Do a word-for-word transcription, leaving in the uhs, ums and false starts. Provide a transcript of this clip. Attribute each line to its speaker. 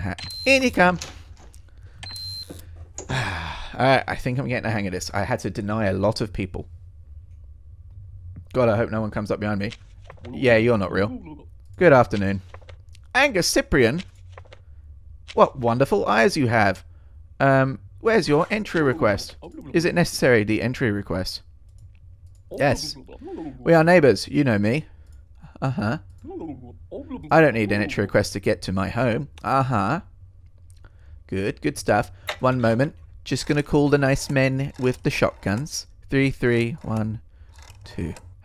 Speaker 1: hat. In you come. Alright, I think I'm getting the hang of this. I had to deny a lot of people. God, I hope no one comes up behind me. Yeah, you're not real. Good afternoon. Angus Cyprian? What wonderful eyes you have. Um, where's your entry request? Is it necessary, the entry request? Yes. We are neighbours. You know me. Uh-huh. I don't need an entry request to get to my home. Uh-huh. Good, good stuff. One moment. Just gonna call the nice men with the shotguns. Three, three, one, two.